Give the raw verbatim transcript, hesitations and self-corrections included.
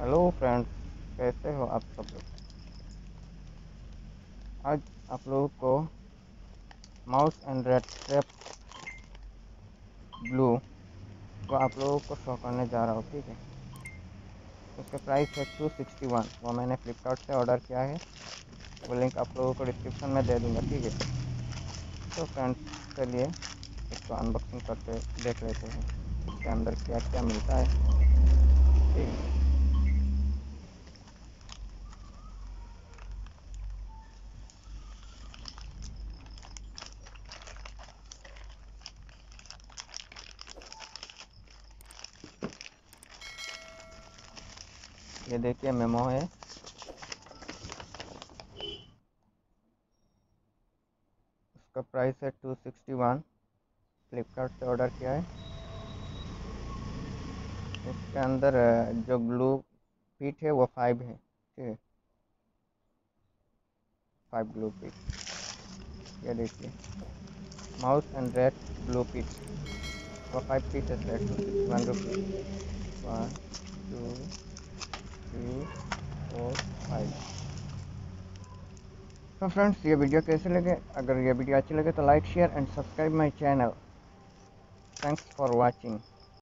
Hello friends, कैसे हो आप सब लोग। आज आप लोगों को mouse and rat trap glue को आप लोगों को शो करने जा रहा हूँ। ठीक है, उसका प्राइस है टू सिक्सटी वन। वो मैंने फ्लिपकार्ट से ऑर्डर किया है। वो लिंक आप लोगों को डिस्क्रिप्शन में दे दूँगा। ठीक है, तो फ्रेंड्स चलिए इसको अनबॉक्सिंग करके देख लेते हैं इसके अंदर क्या क्या मिलता है। ठीक है, ये देखिए मेमो है। उसका प्राइस है टू सिक्सटी वन। फ्लिपकार्ट से ऑर्डर किया है। इसके अंदर अ, जो ग्लू फीट है वो फाइव है। ठीक है, फाइव ग्लू फीट। ये देखिए mouse and rat glue piece, वो फाइव पीसेस है, two sixty one rupees. One two three four five. तो फ्रेंड्स, ये वीडियो कैसे लगे? अगर ये वीडियो अच्छी लगे तो like share and subscribe my channel. Thanks for watching.